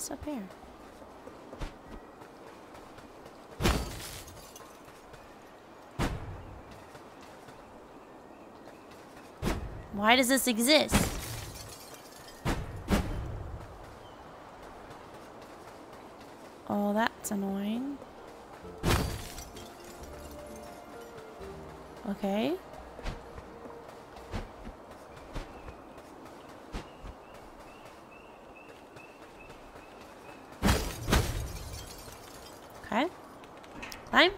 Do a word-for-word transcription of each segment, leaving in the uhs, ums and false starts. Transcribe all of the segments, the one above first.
What's up here? Why does this exist? Oh, that's annoying. Okay. Okay. Fine.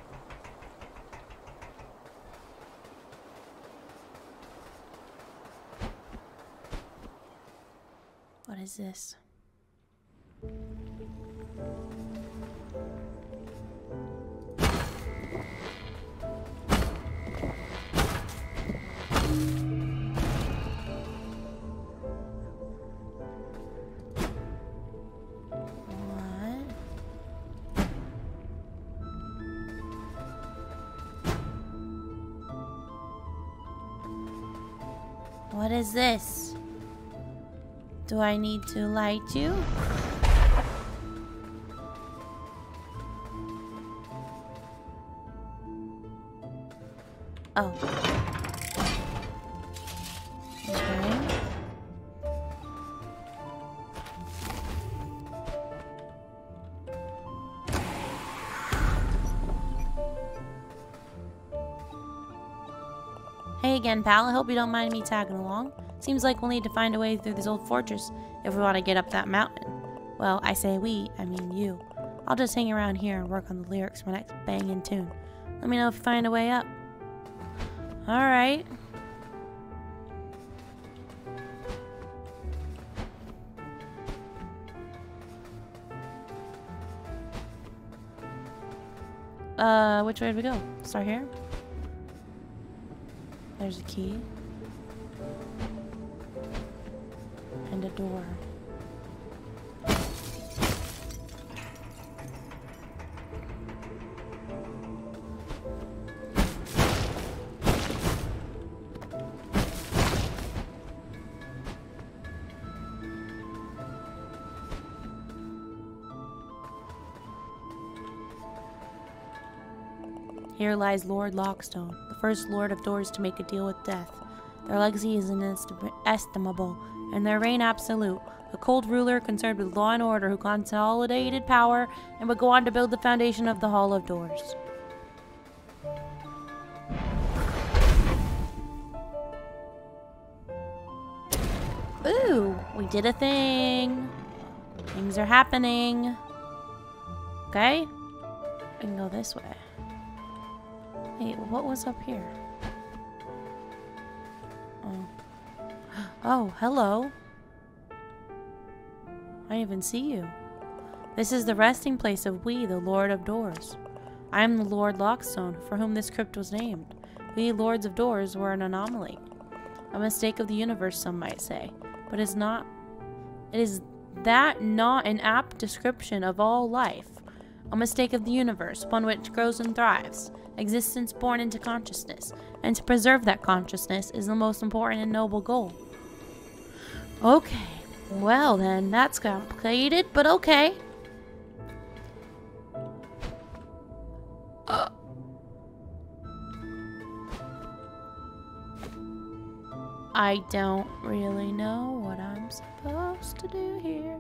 What is this? What is this? Do I need to light you? Oh. Okay. Hey again, pal. I hope you don't mind me tagging along. Seems like we'll need to find a way through this old fortress if we want to get up that mountain. Well, I say we, I mean you. I'll just hang around here and work on the lyrics for my next banging tune. Let me know if you find a way up. Alright. Uh, which way do we go? Start here? There's a key. And a door. Here lies Lord Lockstone, the first Lord of Doors to make a deal with death. Their legacy is inestimable, and their reign absolute. A cold ruler concerned with law and order who consolidated power and would go on to build the foundation of the Hall of Doors. Ooh, we did a thing. Things are happening. Okay, we can go this way. Hey, what was up here? Oh. Oh, hello. I didn't even see you. This is the resting place of we, the Lord of Doors. I am the Lord Lockstone, for whom this crypt was named. We, Lords of Doors, were an anomaly. A mistake of the universe, some might say. But is not... It is that not an apt description of all life? A mistake of the universe, one which grows and thrives. Existence born into consciousness, and to preserve that consciousness is the most important and noble goal. Okay, well then, that's complicated, but okay. Uh. I don't really know what I'm supposed to do here.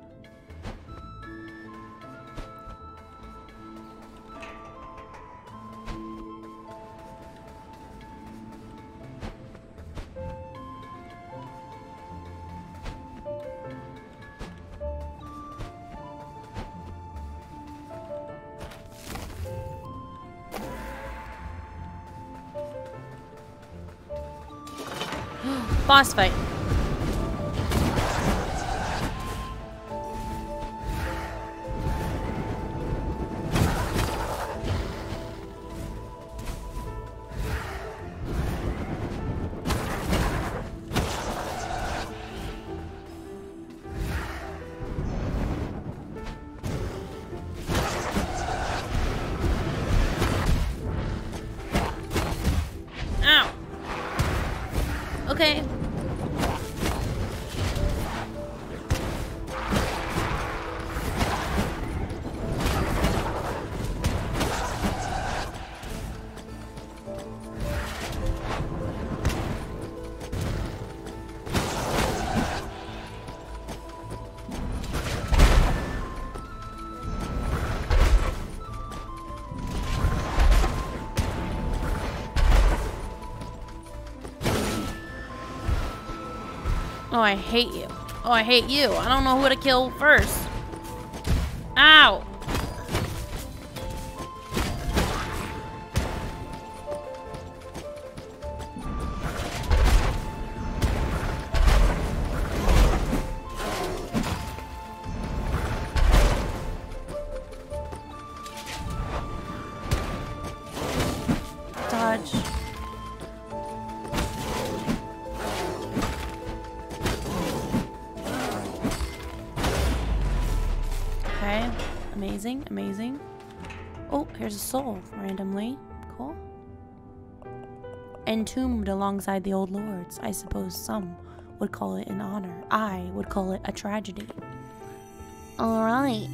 Boss fight. Ow. Okay. Oh, I hate you. Oh, I hate you. I don't know who to kill first. Ow. Dodge. Okay, amazing, amazing. Oh, here's a soul randomly. Cool. Entombed alongside the old lords. I suppose some would call it an honor. I would call it a tragedy. Alright.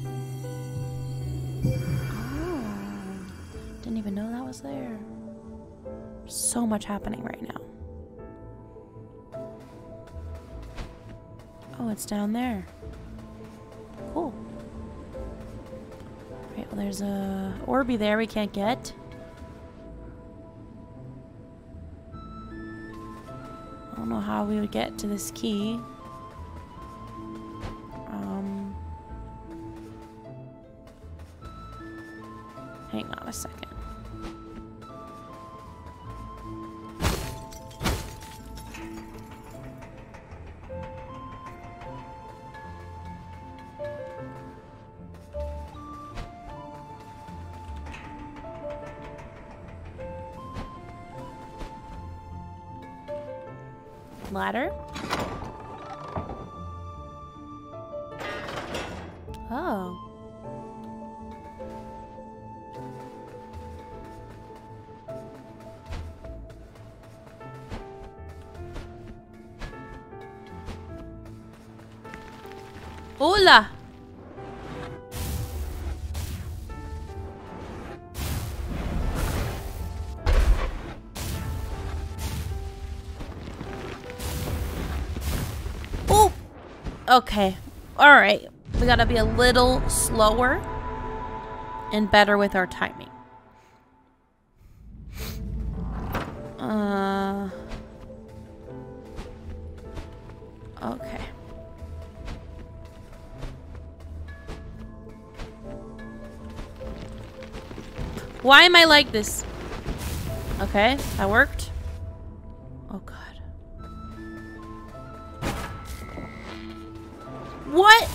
Oh, didn't even know that was there. So much happening right now. Oh, it's down there. Cool. Right, well, there's a Orby there we can't get. I don't know how we would get to this key. Um, hang on a second. Ladder. Oh. Hola. Okay, alright. We gotta be a little slower and better with our timing. Uh, okay. Why am I like this? Okay, that worked. Oh god. What?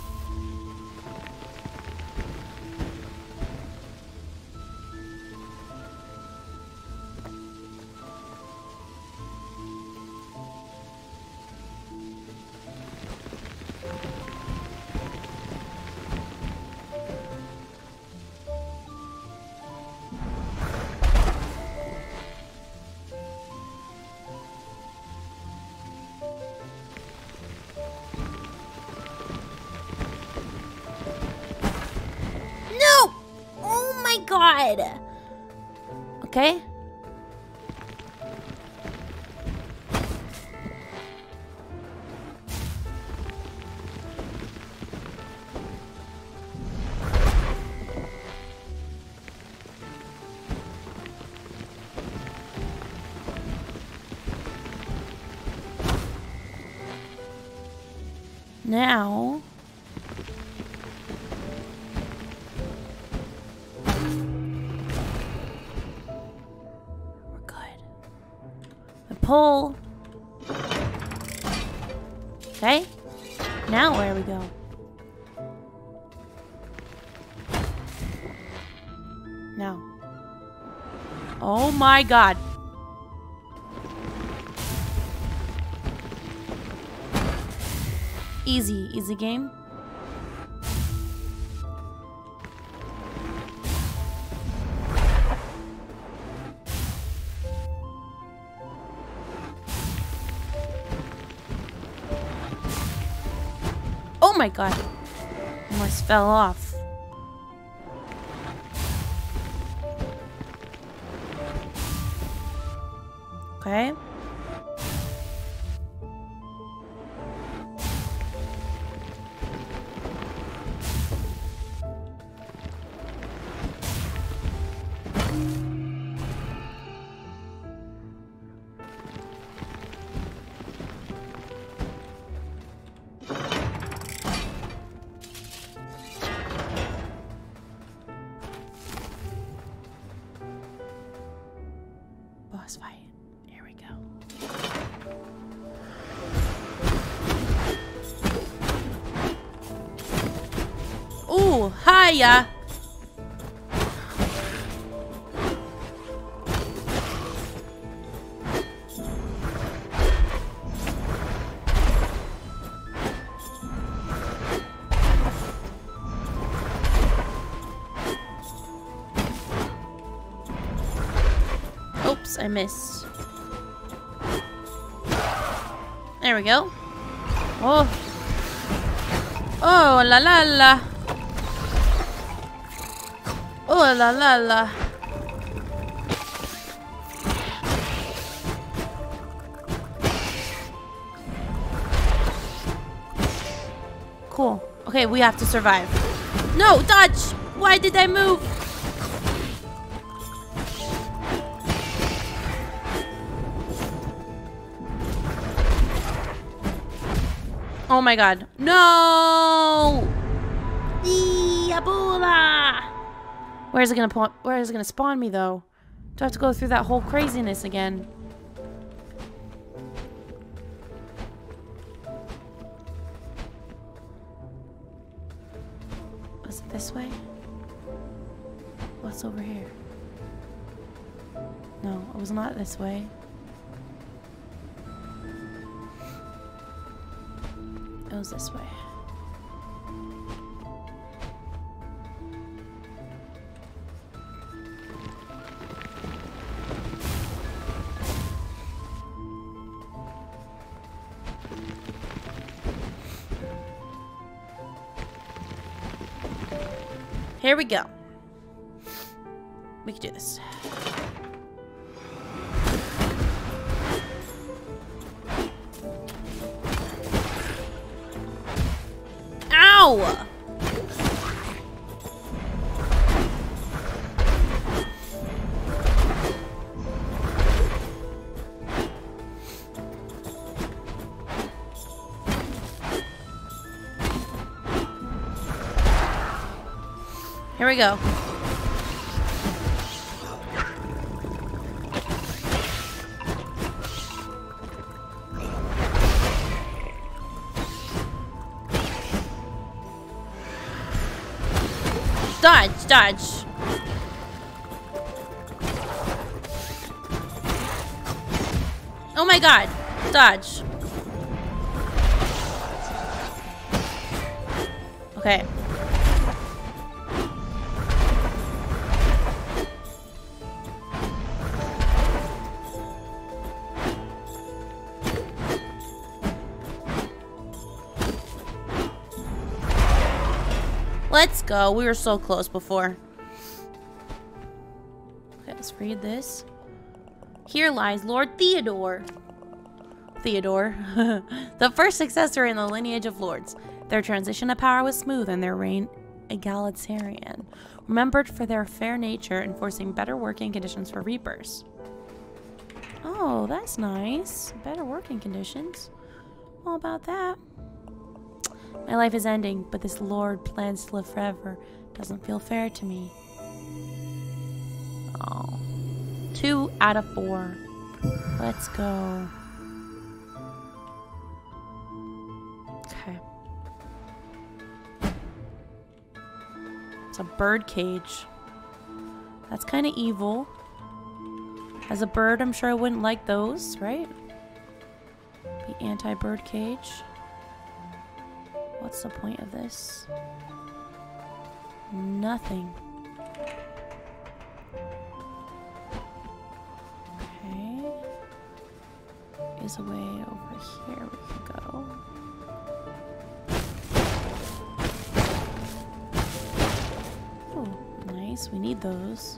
God. Okay. Now pull. Okay. Now where we go? Now. Oh my god. Easy, easy game. Oh my god. Almost fell off. Okay. boss fight. Here we go. Ooh, hiya! Oops, I missed. There we go. Oh. Oh, la la la. Oh, la la la. Cool. Okay, we have to survive. No, dodge! Why did I move? Oh my god. No! Diabula! Where is it gonna where is it gonna spawn me though? Do I have to go through that whole craziness again? Was it this way? What's over here? No, it was not this way. It was this way. Here we go. We can do this. Ow! Here we go. Dodge, dodge. Oh my god. Dodge. Okay. Let's go. We were so close before. Okay, let's read this. Here lies Lord Theodore. Theodore. The first successor in the lineage of lords. Their transition to power was smooth and their reign egalitarian. Remembered for their fair nature, enforcing better working conditions for reapers. Oh, that's nice. Better working conditions. All about that. My life is ending, but this lord plans to live forever. Doesn't feel fair to me. Oh. Two out of four. Let's go. Okay. It's a bird cage. That's kind of evil. As a bird, I'm sure I wouldn't like those, right? Be anti-bird cage. What's the point of this? Nothing. Okay. Is a way over here we can go. Oh, nice. We need those.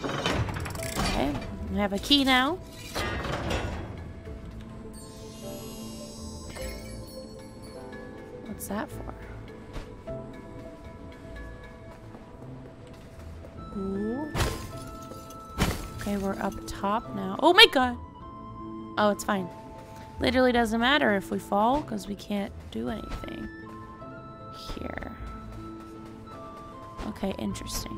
I have a key now. What's that for? Ooh. Okay, we're up top now. Oh my god! Oh, it's fine. Literally doesn't matter if we fall, because we can't do anything here. Okay, interesting.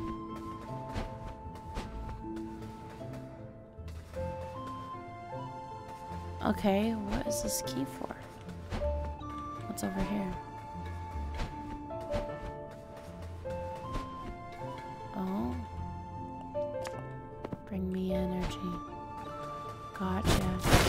Okay, what is this key for? What's over here? Oh. Bring me energy. Gotcha.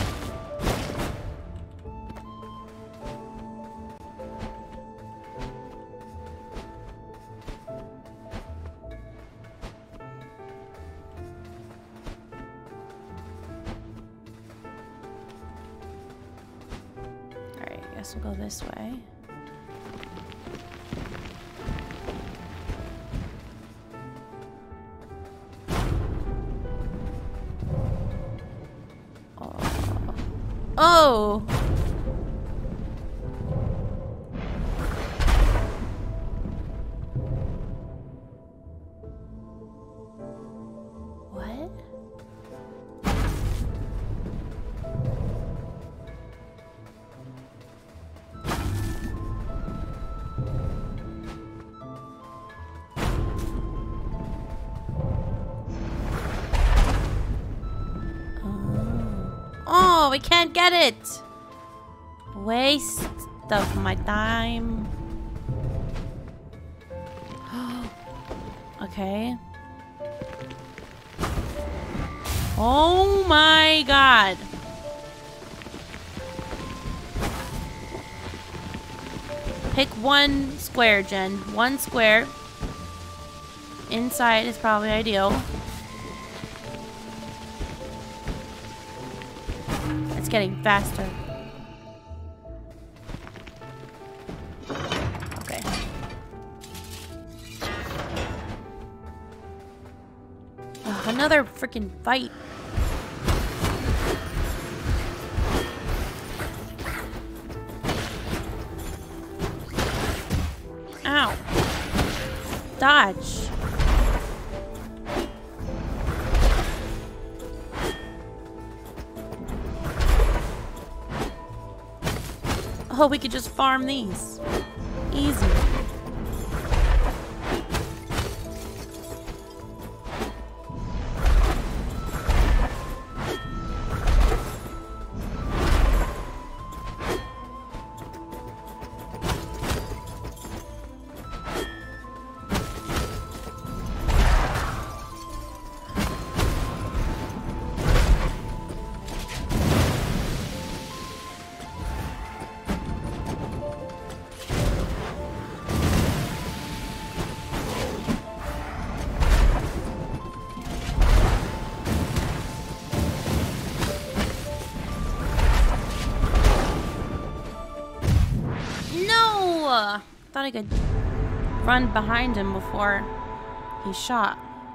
Alright, I guess we'll go this way. Oh! What? Oh, we can't get it! Waste of my time. Okay. Oh my god. Pick one square, Jen. One square. Inside is probably ideal. It's getting faster. Okay. Ugh, another freaking fight. Ow. Dodge. Oh, we could just farm these. Easy. Thought I could run behind him before he shot.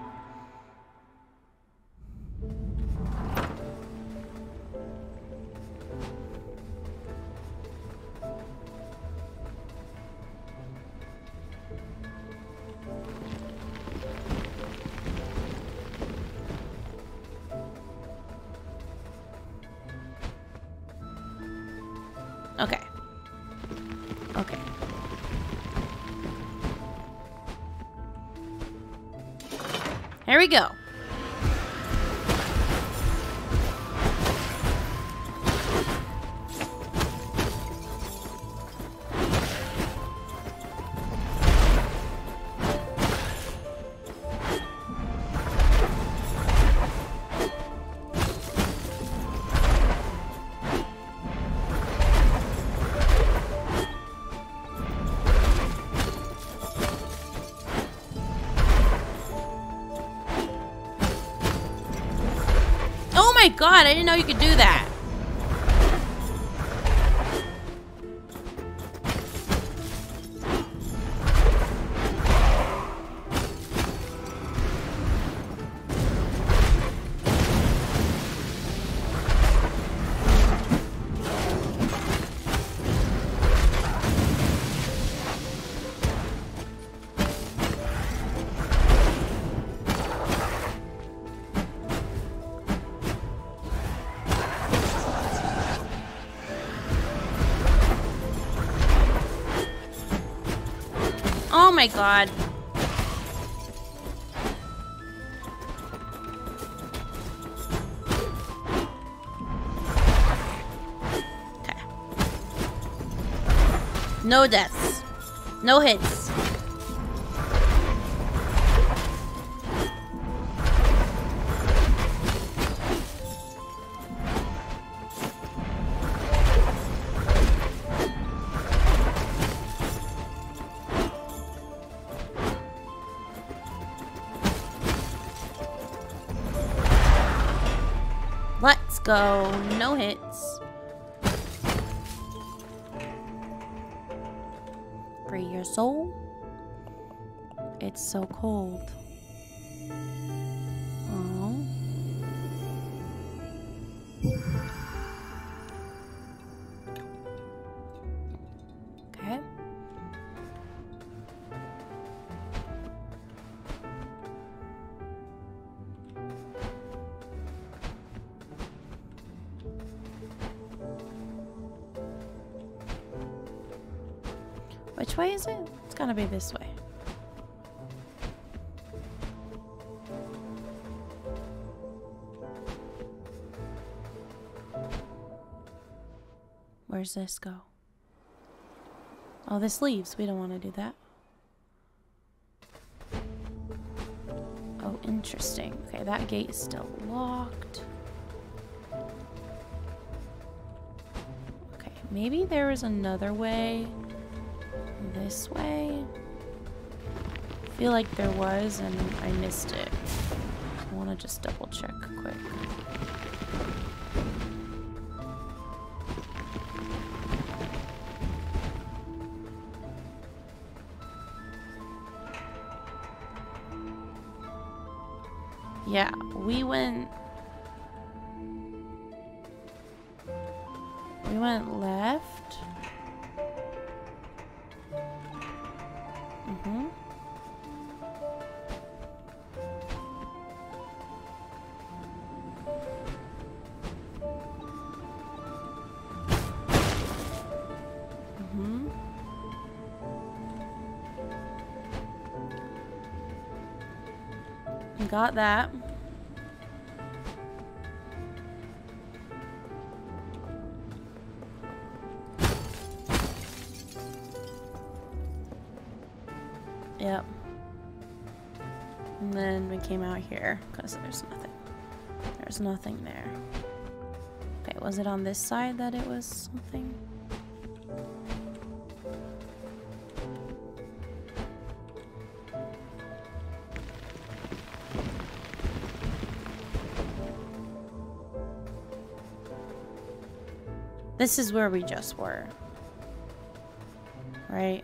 Okay. Okay. Here we go. Oh my god, I didn't know you could do that. my god. Okay. No deaths. No hits. Let's go. No hits. Free your soul. It's so cold. Oh. Okay. Which way is it? It's gonna be this way. Where's this go? Oh, this leaves. We don't want to do that. Oh, interesting. Okay, that gate is still locked. Okay, maybe there is another way. This way? I feel like there was and I missed it. I want to just double check quick. Yeah, we went... We went left. Mm-hmm. Mm-hmm. Got that. Yep. And then we came out here because there's nothing. There's nothing there. Okay, was it on this side that it was something? This is where we just were. Right?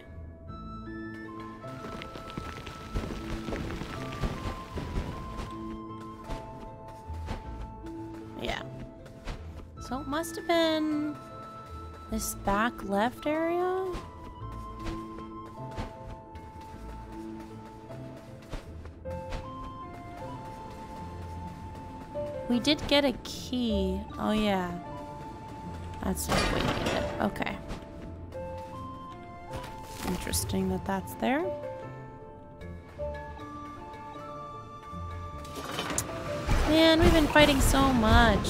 Yeah. So it must have been this back left area? We did get a key. Oh yeah. That's what we needed. Okay. Interesting that that's there. Man, we've been fighting so much.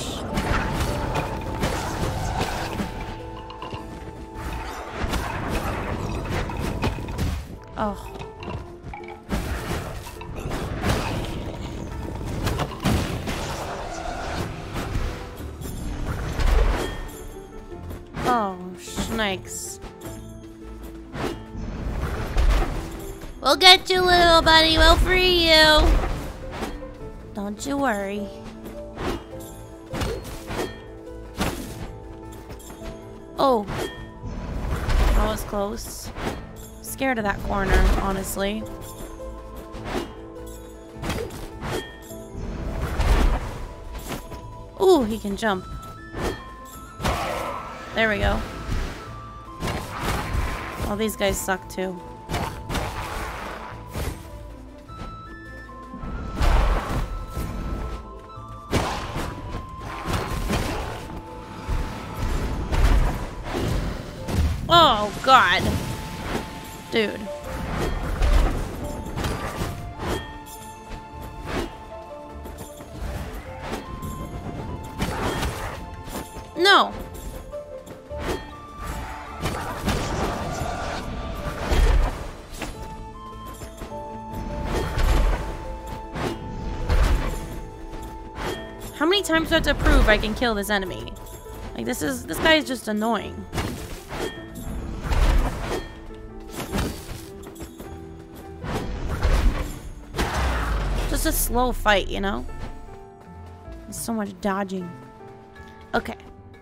Oh. Oh, snakes. We'll get you, little buddy. We'll free you. Don't you worry. Oh. That was close. Scared of that corner, honestly. Ooh, he can jump. There we go. Oh, these guys suck too. Oh, God. Dude. No! How many times do I have to prove I can kill this enemy? Like, this is, this guy is just annoying. Just a slow fight, you know? There's so much dodging. Okay.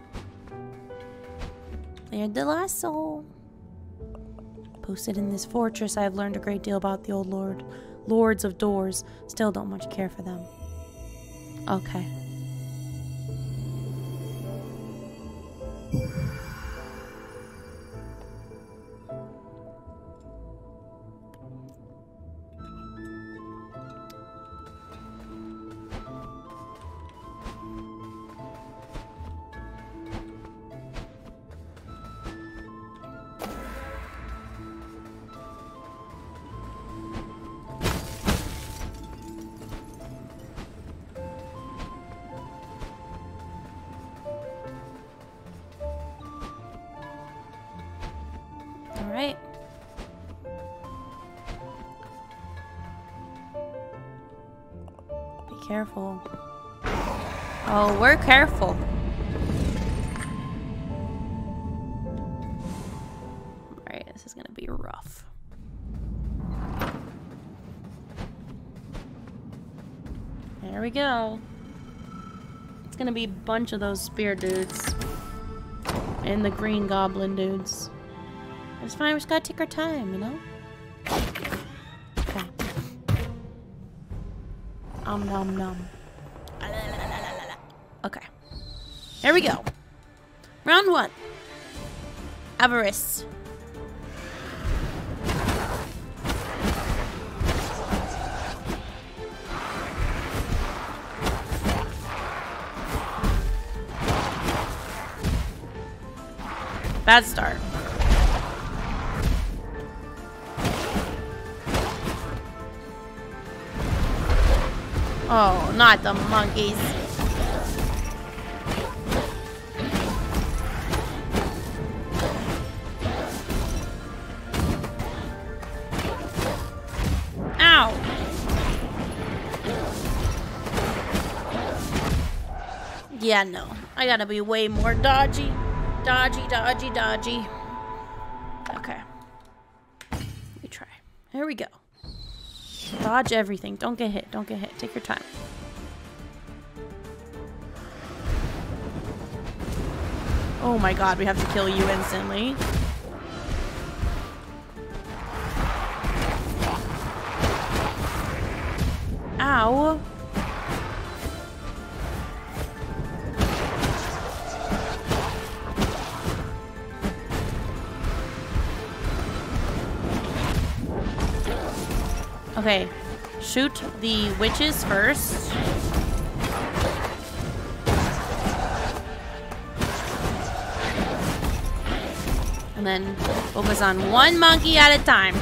Cleared the last soul. Posted in this fortress, I have learned a great deal about the old lord. Lords of doors. Still don't much care for them. Okay. Alright. Be careful. Oh, we're careful. Alright, this is gonna be rough. There we go. It's gonna be a bunch of those spear dudes. And the green goblin dudes. It's fine, we just gotta take our time, you know? Okay. Om nom nom. Okay. Here we go. Round one. Avarice. Bad start. Oh, not the monkeys. Ow! Yeah, no. I gotta be way more dodgy. Dodgy, dodgy, dodgy. Okay. We try. Here we go. Dodge everything. Don't get hit. Don't get hit. Take your time. Oh my god, we have to kill you instantly. Ow. Okay, shoot the witches first. And then focus on one monkey at a time.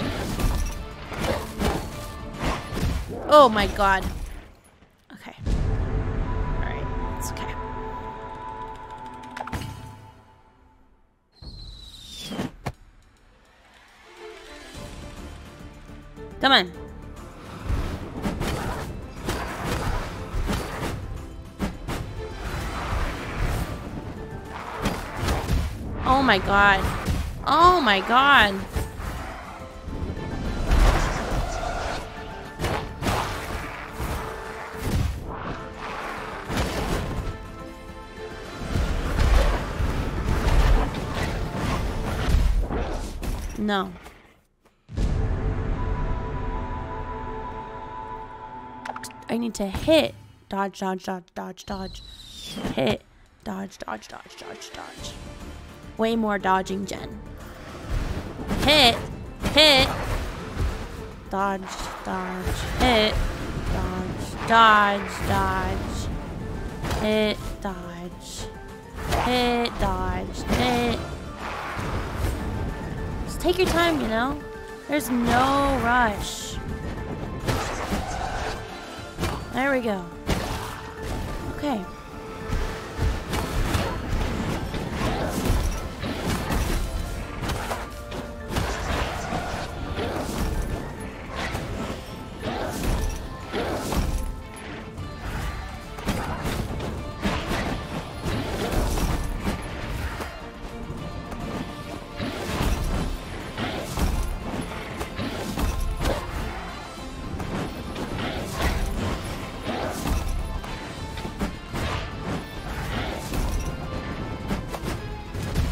Oh my god. Okay. Alright, it's okay. Come on. Oh my god. Oh my god. No. I need to hit. Dodge, dodge, dodge, dodge, dodge. Hit. Dodge, dodge, dodge, dodge, dodge. Way more dodging, Jen. Hit. Hit. Dodge, dodge, hit. Dodge, dodge, dodge. Hit, dodge. Hit, dodge, hit. Just take your time, you know? There's no rush. There we go. Okay.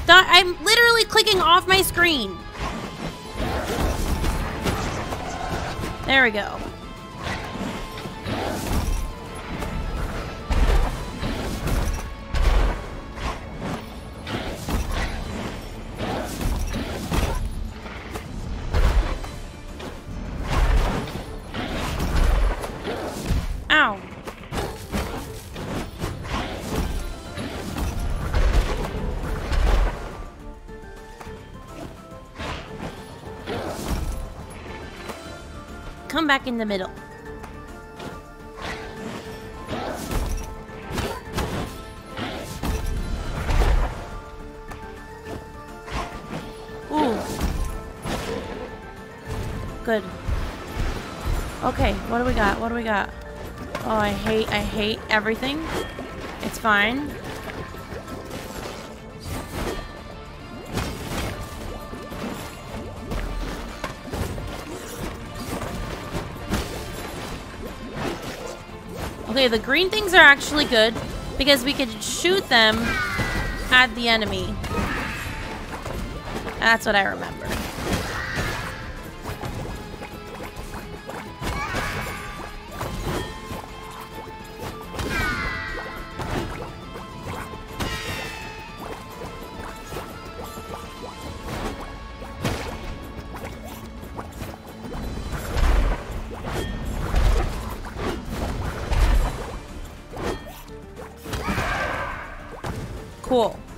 I'm literally clicking off my screen. There we go. Ow. Come back in the middle. Ooh. Good. Okay, what do we got? What do we got? Oh, I hate, I hate everything. It's fine. Okay, the green things are actually good because we could shoot them at the enemy. That's what I remember. Cool.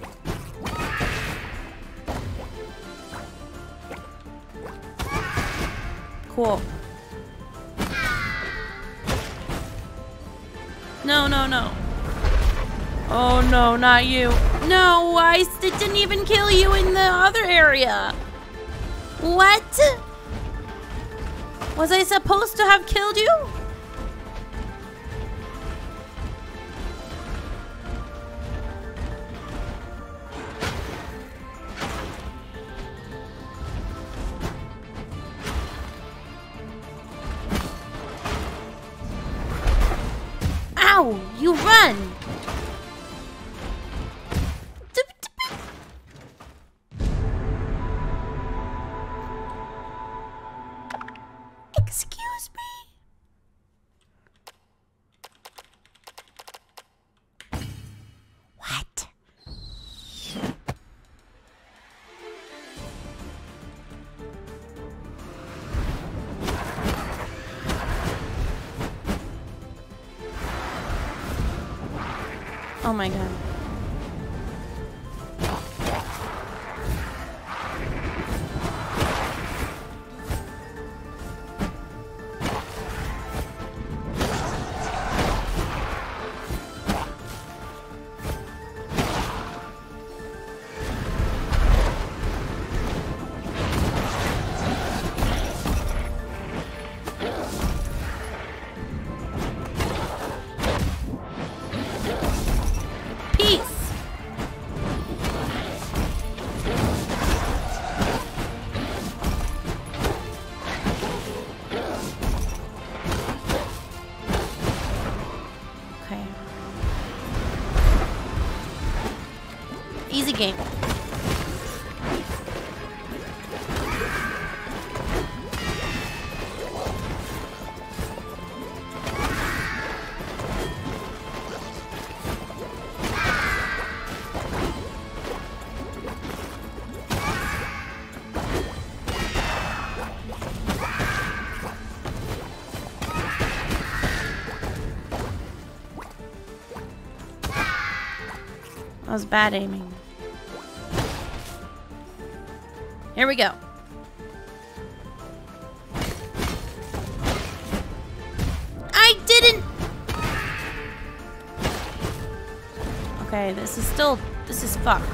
Cool. No, no, no. Oh, no, not you. No, I it didn't even kill you in the other area. What? Was I supposed to have killed you? Ow! You run! Excuse me? What? Oh my god. Easy game. That was bad aiming. Here we go. I didn't. Okay, this is still, this is fucked.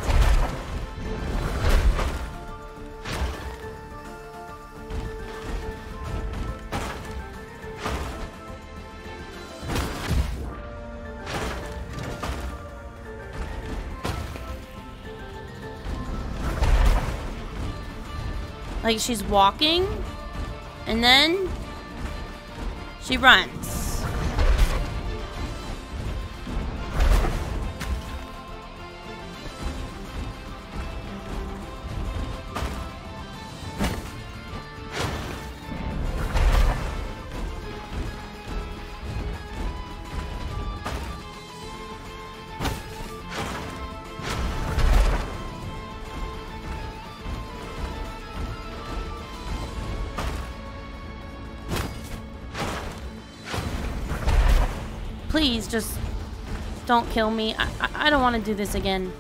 Like she's walking, and then she runs. please, just don't kill me. I, I, I don't want to do this again.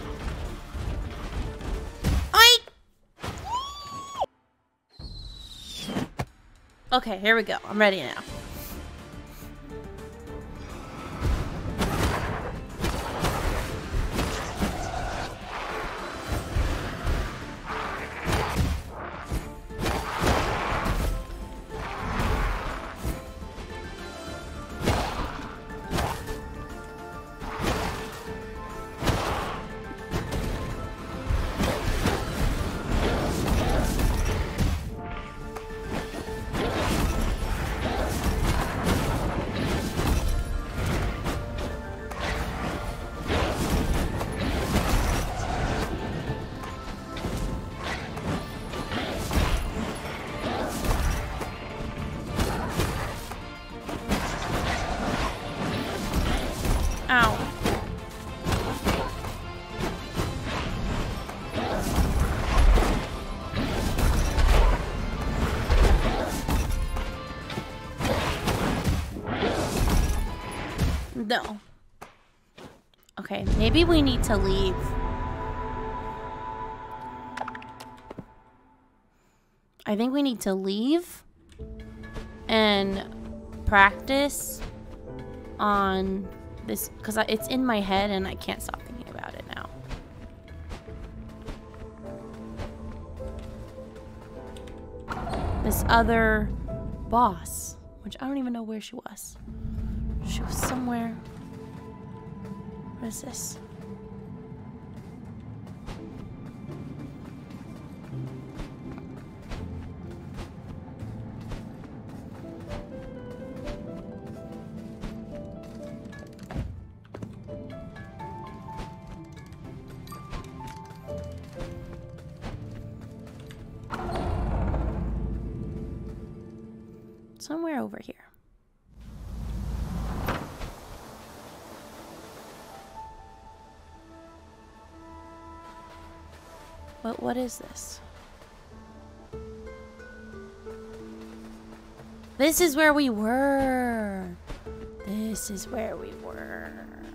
I... Okay, here we go. I'm ready now. Ow. No. Okay, maybe we need to leave. I think we need to leave and practice on this, because it's in my head and I can't stop thinking about it now. This other boss, which I don't even know where she was. She was somewhere. What is this? Somewhere over here. But what is this? This is where we were. This is where we were.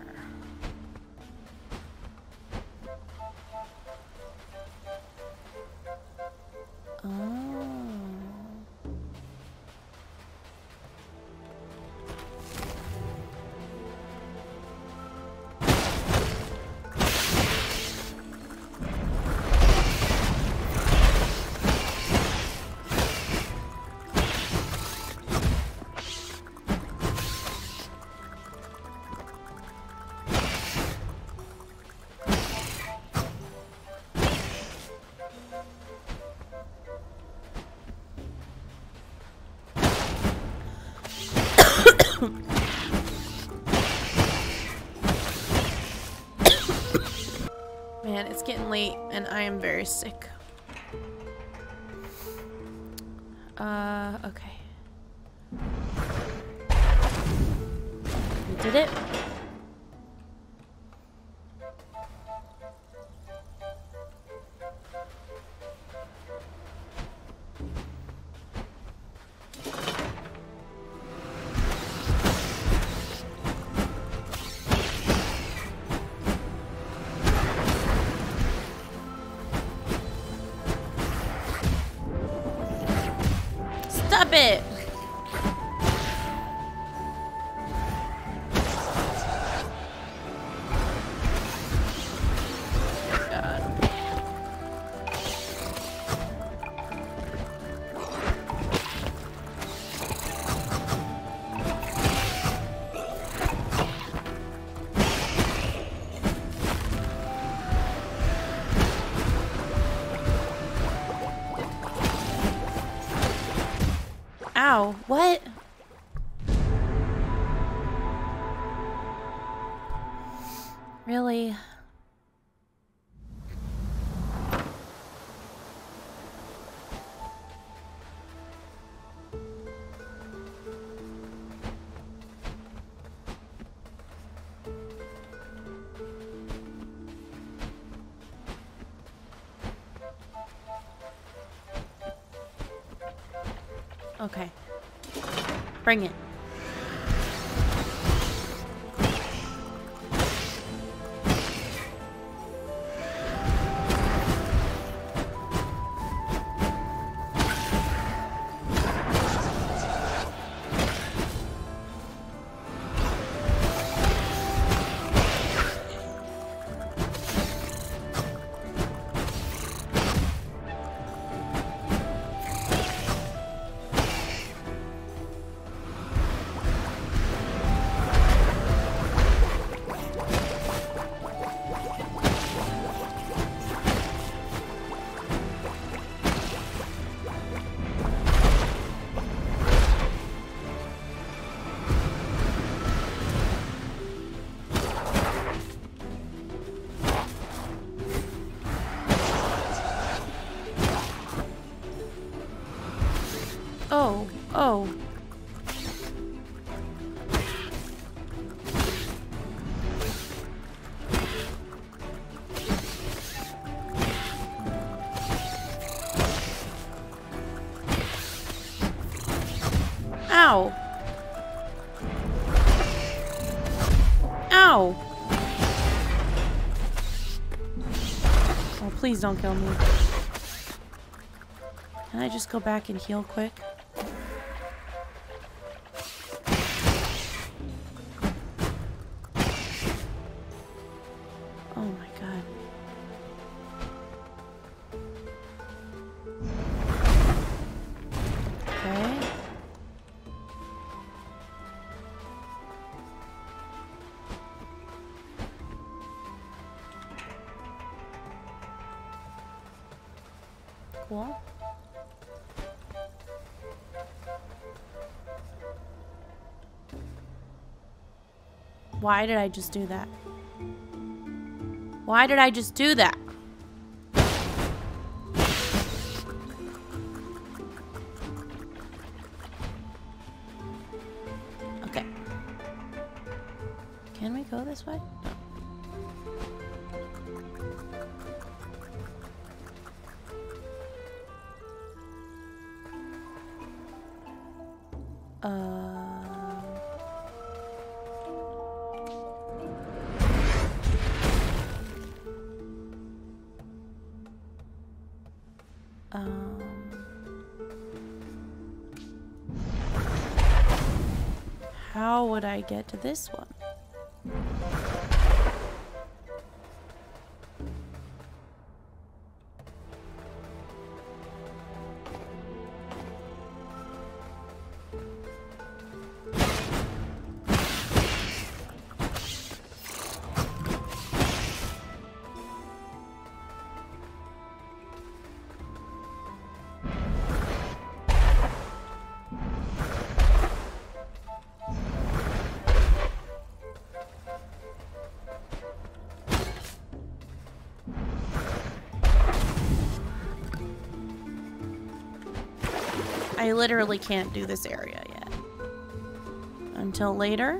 Oh. Man, it's getting late and I am very sick. Uh, okay. We did it. Stop it! Ow, what? Really? Okay. Bring it. Ow! Ow! Oh, please don't kill me. Can I just go back and heal quick? Oh my god. Okay. Cool. Why did I just do that? Why did I just do that? Okay. Can we go this way? No. Uh... Um, how would I get to this one? I literally can't do this area yet. Until later.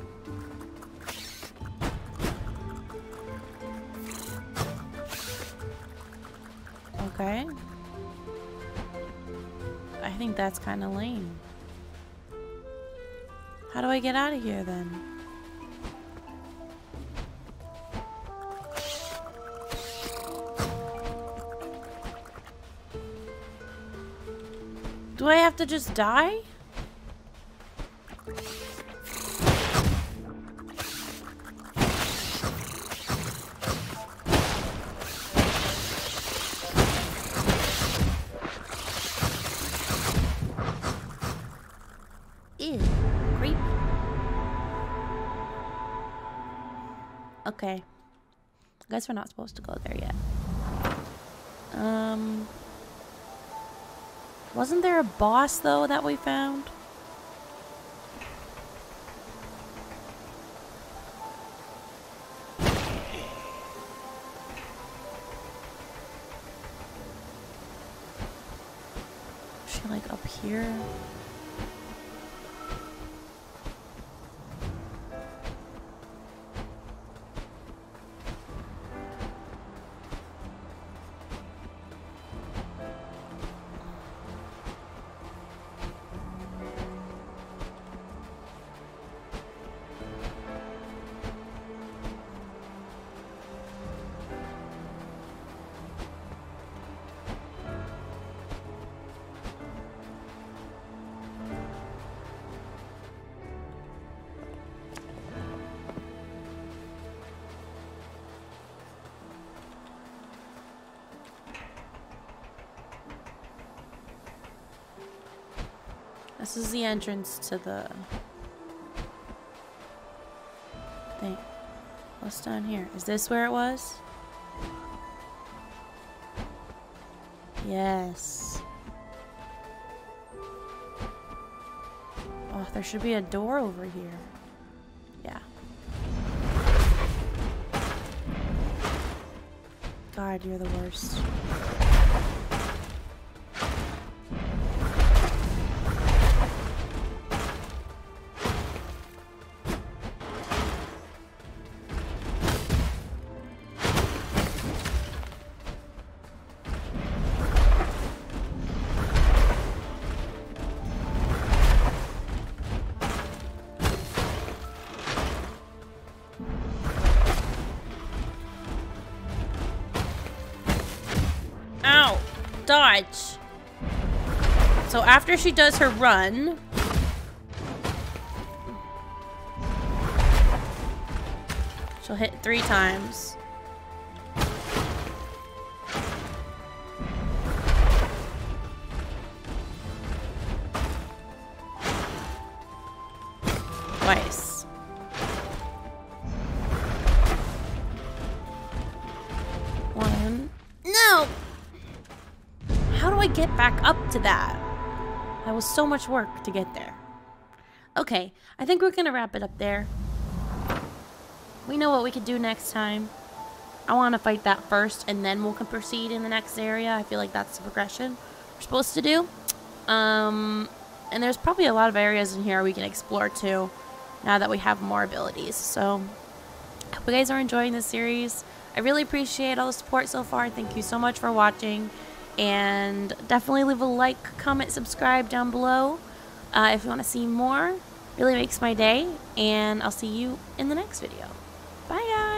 Okay. I think that's kind of lame. How do I get out of here then? Do I have to just die? Ew, creep. Okay. I guess we're not supposed to go there yet. Um... Wasn't there a boss, though, that we found? Is she, like, up here? This is the entrance to the thing. What's down here? Is this where it was? Yes. Oh, there should be a door over here. Yeah. God, you're the worst. dodge. So after she does her run, she'll hit three times. Twice. One. No! How do I get back up to that? That was so much work to get there. Okay, I think we're gonna wrap it up there. We know what we could do next time. I want to fight that first, and then we'll proceed in the next area. I feel like that's the progression we're supposed to do. Um, and there's probably a lot of areas in here we can explore too, now that we have more abilities. So, I hope you guys are enjoying this series. I really appreciate all the support so far. Thank you so much for watching. And definitely leave a like, comment, subscribe down below uh, if you want to see more. Really makes my day. And I'll see you in the next video. Bye, guys.